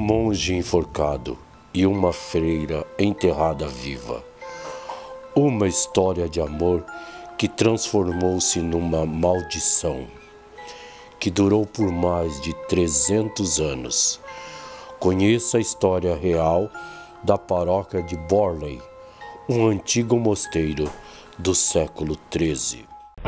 monge enforcado e uma freira enterrada viva. Uma história de amor que transformou-se numa maldição, que durou por mais de 300 anos. Conheça a história real da paróquia de Borley, um antigo mosteiro do século XIII.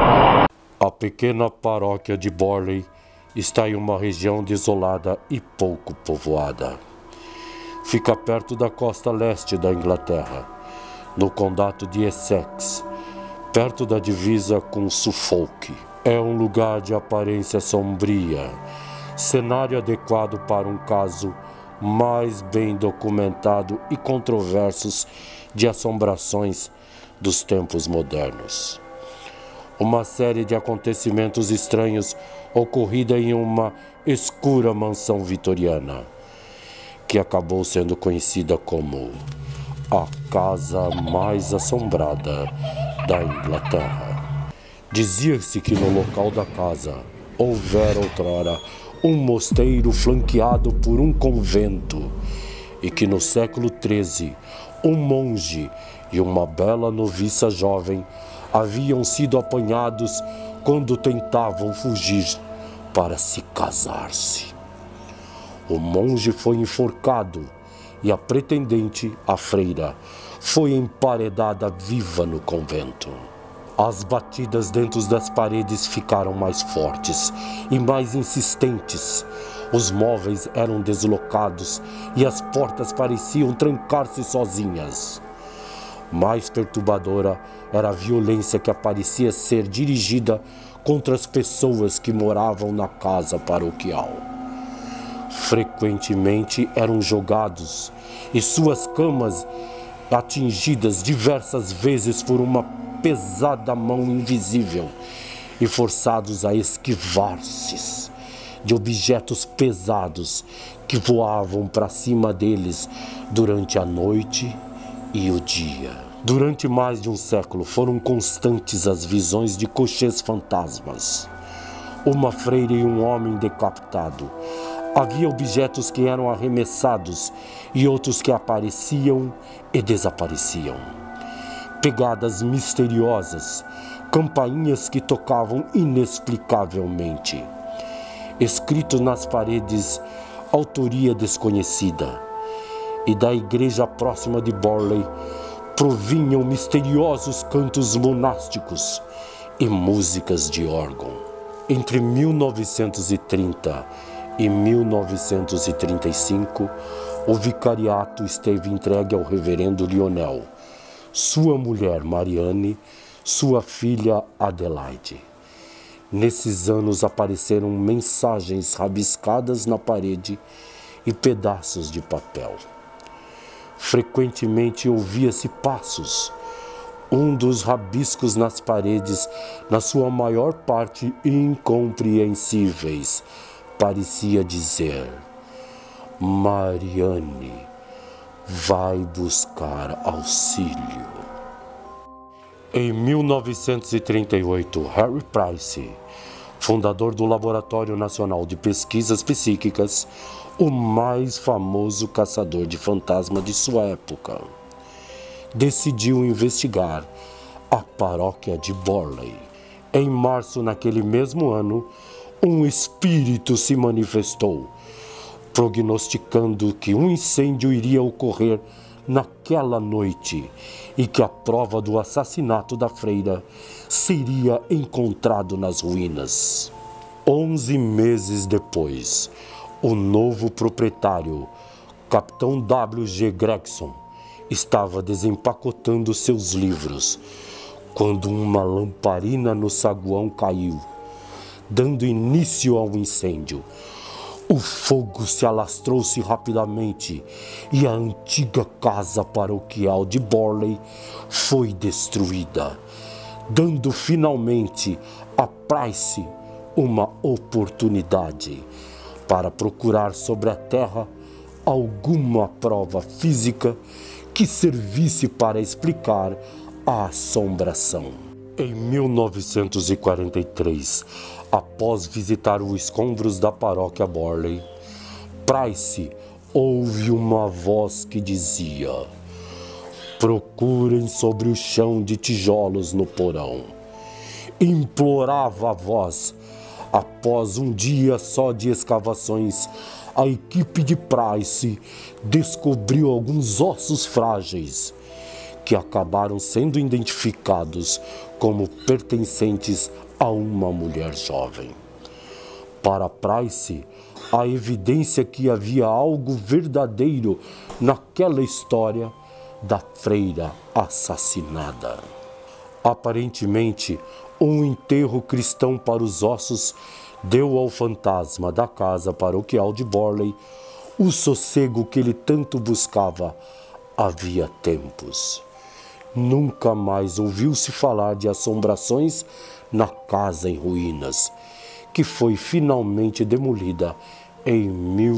A pequena paróquia de Borley está em uma região desolada e pouco povoada. Fica perto da costa leste da Inglaterra, no condado de Essex, perto da divisa com Suffolk. É um lugar de aparência sombria, cenário adequado para um caso mais bem documentado e controversos de assombrações dos tempos modernos. Uma série de acontecimentos estranhos ocorrida em uma escura mansão vitoriana, que acabou sendo conhecida como a casa mais assombrada da Inglaterra. Dizia-se que no local da casa houvera outrora um mosteiro flanqueado por um convento e que no século XIII um monge e uma bela noviça jovem haviam sido apanhados quando tentavam fugir para se casar-se. O monge foi enforcado e a pretendente, a freira, foi emparedada viva no convento. As batidas dentro das paredes ficaram mais fortes e mais insistentes. Os móveis eram deslocados e as portas pareciam trancar-se sozinhas. Mais perturbadora era a violência que parecia ser dirigida contra as pessoas que moravam na casa paroquial. Frequentemente eram jogados e suas camas atingidas diversas vezes por uma pesada mão invisível e forçados a esquivar-se de objetos pesados que voavam para cima deles durante a noite e o dia. Durante mais de um século foram constantes as visões de cochês fantasmas, uma freira e um homem decapitado. Havia objetos que eram arremessados e outros que apareciam e desapareciam. Pegadas misteriosas, campainhas que tocavam inexplicavelmente. Escrito nas paredes, autoria desconhecida. E da igreja próxima de Borley provinham misteriosos cantos monásticos e músicas de órgão. Entre 1930 e 1935, o vicariato esteve entregue ao reverendo Lionel, sua mulher Marianne, sua filha Adelaide. Nesses anos apareceram mensagens rabiscadas na parede e pedaços de papel. Frequentemente ouvia-se passos. Um dos rabiscos nas paredes, na sua maior parte incompreensíveis, parecia dizer: Marianne vai buscar auxílio. Em 1938, Harry Price, fundador do Laboratório Nacional de Pesquisas Psíquicas, o mais famoso caçador de fantasma de sua época, decidiu investigar a paróquia de Borley. Em março naquele mesmo ano, um espírito se manifestou, prognosticando que um incêndio iria ocorrer naquela noite e que a prova do assassinato da freira seria encontrado nas ruínas. 11 meses depois, o novo proprietário, Capitão W.G. Gregson, estava desempacotando seus livros quando uma lamparina no saguão caiu, dando início ao incêndio. O fogo se alastrou-se rapidamente e a antiga casa paroquial de Borley foi destruída, dando finalmente a Price uma oportunidade para procurar sobre a terra alguma prova física que servisse para explicar a assombração. Em 1943, após visitar os escombros da paróquia Borley, Price houve uma voz que dizia: procurem sobre o chão de tijolos no porão. Implorava a voz. Após um dia só de escavações, a equipe de Price descobriu alguns ossos frágeis que acabaram sendo identificados como pertencentes a uma mulher jovem. Para Price, a evidência que havia algo verdadeiro naquela história da freira assassinada. Aparentemente, um enterro cristão para os ossos deu ao fantasma da casa paroquial de Borley o sossego que ele tanto buscava havia tempos. Nunca mais ouviu-se falar de assombrações na casa em ruínas, que foi finalmente demolida em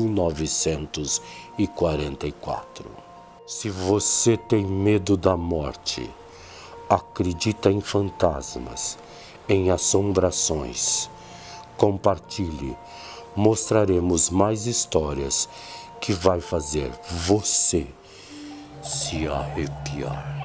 1944. Se você tem medo da morte, acredita em fantasmas, em assombrações, compartilhe, mostraremos mais histórias que vai fazer você se arrepiar.